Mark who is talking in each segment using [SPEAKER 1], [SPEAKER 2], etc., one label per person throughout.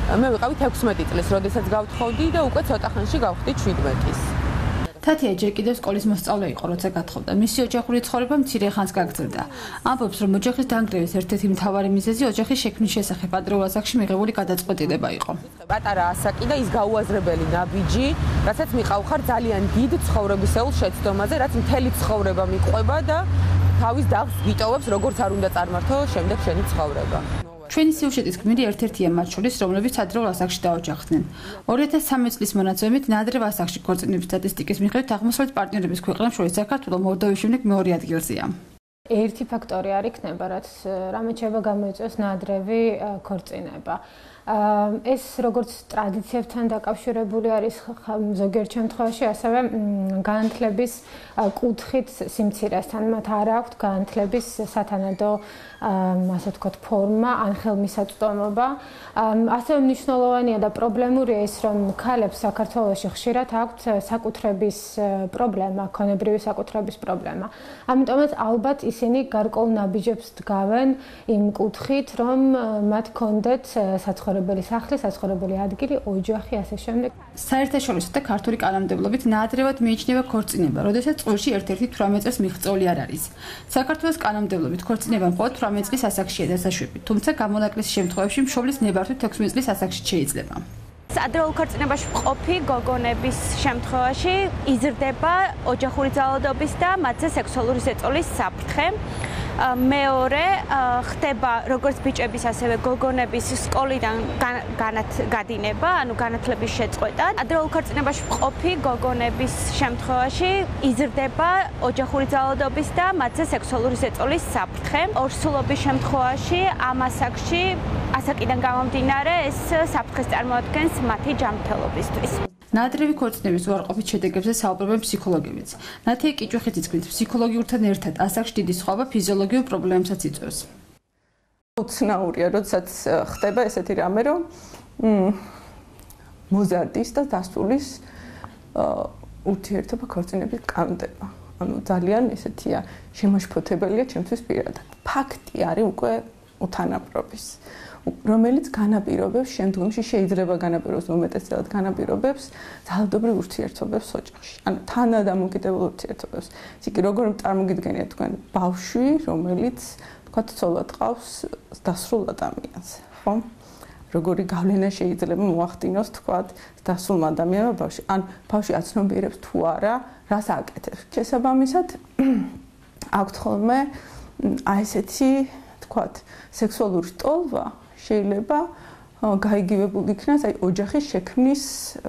[SPEAKER 1] მე ვიყავი 16 წლის, როდესაც გავთხოვდი და უკვე ცოტა ხანში გავხდი 17-ის.
[SPEAKER 2] თათია ჯერ კიდევ სკოლის მოსწავლე იყო, როცა გათხოვდა. მისი ოჯახური ცხოვრება მცირე ხანს გაგრძელდა. ამბობს, რომ ოჯახის დანგრევის ერთ-ერთი მთავარი მიზეზი ოჯახის შექმნის შესახებ ადრეულ ასაკში მიღებული გადაწყვეტილება იყო.
[SPEAKER 1] პატარა ასაკი და ის გაუაზრებელი ნაბიჯი, რასაც მიყავხარ ძალიან დიდ ცხოვრებისეულ შეცდომაზე, რაც მთელი ცხოვრება მიყვება და თავის დაღს გიტოვებს, როგორც არ უნდა წარმართო შემდეგ შენი ცხოვრება.
[SPEAKER 2] ჩვენი სიუჟეტის გმირი ერთ-ერთია მათ შორის, რომლებიც ადრეულ ასაკში დაოჯახდნენ. 2013 წლის მონაცემებით ნაადრევ ასაკში ქორწინების სტატისტიკის მიხედვით აღმოსავლეთ პარტნიორების ქვეყნებს შორის საქართველო მოლდოვის შემდეგ მეორე ადგილზეა.
[SPEAKER 3] ერთი ფაქტორი არ იქნება, რაც რამე შეიძლება გამოიწვიოს ნაადრევი ქორწინება. ეს როგორც ტრადიციებთან დაკავშირებული არის ზოგიერთ შემთხვევაში, ასევე განათლების კუთხით სიმცირესთან მათ არ აქვთ განათლების სათანადო ასე ვთქვათ ფორმა ან ხელმისაწვდომობა. ასევე მნიშვნელოვანია და პრობლემურია ის, რომ ქალებს საქართველოში ხშირად აქვთ საკუთრების პრობლემა, ქონებრივი საკუთრების პრობლემა. ამიტომაც ალბათ ისინი გარკვეულ ნაბიჯებს დგავენ იმ კუთხით, რომ მათ კონდეთ საცხოვრებელი სახლი, საცხოვრებელი ადგილი, ოჯახი, ასე შემდეგ.
[SPEAKER 2] საერთაშორისო და ქართული კანონმდებლობით ნაადრევად მიიჩნევა ქორწინება, როდესაც წლში ერთ-ერთი 18 წელს მიღწეული არ არის. საქართველოს კანონმდებლობით ქორწინება მხოლოდ 18 წლის ასაკშია დასაშვები, თუმცა გამონაკლისის შემთხვევებში მშობლის ნებართვით 16 წლის ასაკში შეიძლება.
[SPEAKER 4] ადრეულ ქორწინებაში მყოფი გოგონების შემთხვევაში იზრდება ოჯახური ძალადობის და მათზე სექსუალური ზეწოლის საფრთხე. მეორე ხდება როგორც ბიჭების, ასევე გოგონების სკოლიდან გადინება, ანუ განათლების შეწყვეტა. ადრეულ ქორწინებაში მყოფი გოგონების შემთხვევაში იზრდება ოჯახური ძალადობის და მათზე სექსუალური ზეწოლის საფრთხე. ორსულობის შემთხვევაში ამ ასაკში ასაკიდან გამომდინარე ეს საფრთხეს წარმოადგენს მათი ჯანმრთელობისთვის.
[SPEAKER 2] ნაადრევი ქორწინების უარყოფით შედეგებზე საუბრობენ ფსიქოლოგებიც. ნათია კიჭვეხიძის თქმით, ფსიქოლოგიურთან ერთად ასაკში დიდი სხვაობა ფიზიოლოგიურ პრობლემებსაც იწვევს.
[SPEAKER 1] უცნაურია, როდესაც ხდება ესეთი რამე, რომ მოზარდის და დასწulis ურთიერთობა ქორწინებით კანდება. ანუ ძალიან ესეთია შემაშფოთებელია ჩემთვის პირადად. ფაქტი არის უკვე უთანაბრობის. რომელიც განაპირობებს შემდგომში შეიძლება განაპირობოს უმეტესად განაპირობებს ძალადობრივ ურთიერთობებს ოჯახში. ანუ თანადამოკიდებულ ურთიერთობებს. ისე როგორ წარმოგიდგენიათ თქვენ ბავშვი, რომელიც თქვათ ცოლად ყავს დასრულ ადამიანს, ხო? როგორი გავლენა შეიძლება მოახდინოს თქვათ დასრულმა ადამიანმა ბავშვი. ან ბავშვი აცნობიერებს თუ არა, რას აკეთებს. შესაბამისად აქვთ ხოლმე აი ესეთი თქვათ სექსუალური ტოლვა შეიძლება გაიგივებული იქნას აი ოჯახის შექმნის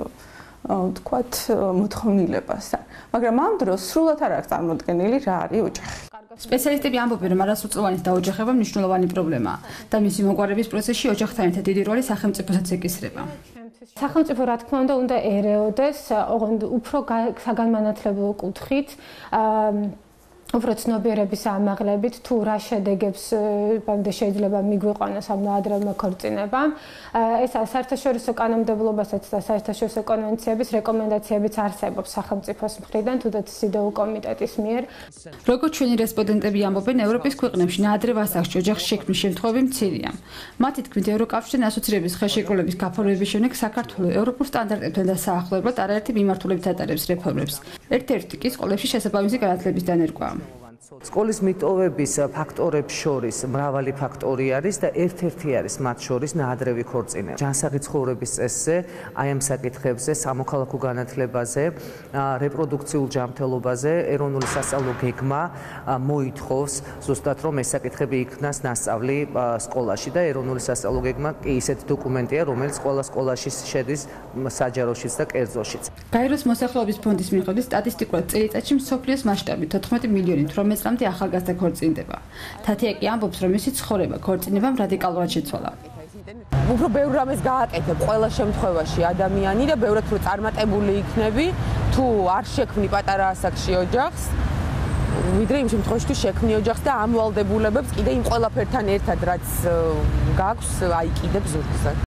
[SPEAKER 1] თქვათ მოთხოვნილებასთან. მაგრამ ამ დროს სრულად არ აქვს წარმოდგენილი რა არის ოჯახი.
[SPEAKER 2] სპეციალისტები ამბობენ, რომ არასრულწლოვანის დაოჯახება მნიშვნელოვანი პრობლემაა და მისი მოგვარების პროცესში ოჯახთან ერთად დიდი როლი სახელმწიფოსაც ეკისრება.
[SPEAKER 3] სახელმწიფო რა თქმა უნდა ერეოდეს უფრო საგანმანათლებლო კუთხით უფრო ცნობიერების ამაღლებით თუ რა შედეგებს შეიძლება მიგვიყვანოს ამ ნაადრევმა ქორწინებამ. ეს საერთაშორისო კანონმდებლობასაც და საერთაშორისო კონვენციების რეკომენდაციებიც არსებობს სახელმწიფოს მხრიდან თუნდაც CEDAW კომიტეტის მიერ.
[SPEAKER 2] როგორც ჩვენი რესპონდენტები ამბობენ, ევროპის ქვეყნებში ნაადრევ ასაკში ოჯახის შექმნის შემთხვევები მცირეა. მათი თქმით, ევროკავშირთან ასოცირების ხელშეკრულების გაფორმების შემდეგ საქართველო ევროპულ სტანდარტებთან დასაახლებლად არაერთი მიმართულებით ატარებს რეფორმებს. ერთ-ერთი კი სკოლებში შესაბამისი განათლების დანერგვა.
[SPEAKER 5] სკოლის მიტოვების ფაქტორებს შორის მრავალი ფაქტორი არის და ერთ-ერთი არის მათ შორის ნაადრევი ქორწინება. ჯანსაღი ცხოვრების წესზე, აი ამ საკითხებზე, სამოქალაქო განათლებაზე, რეპროდუქციულ ჯანმრთელობაზე ეროვნული სასწავლო გეგმა მოითხოვს ზუსტად რომ ეს საკითხები იქნას ნასწავლი სკოლაში და ეროვნული სასწავლო გეგმა კი ისეთი დოკუმენტია, რომელიც ყველა სკოლაში შედის საჯაროშიც და კერძოშიც.
[SPEAKER 2] გაეროს მოსახლეობის ფონდის მიხედვით სტატისტიკურად წელიწადში მსოფლიოს მასშტაბით 14 მილიონი 18 წლამდე ახალგაზრდა ქორწინდება. თათია კი ამბობს, რომ მისი ცხოვრება ქორწინებამ რადიკალურად შეცვალა.
[SPEAKER 1] უფრო ბევრ რამეს გააკეთებ ყველა შემთხვევაში ადამიანი და ბევრად უფრო წარმატებული იქნები თუ არ შექმნი პატარა ასაკში ოჯახს, ვიდრე იმ შემთხვევაში თუ შექმნი ოჯახს და ამ ვალდებულებებს კიდე იმ ყველაფერთან ერთად რაც გაქვს აი კიდე ზურგზე.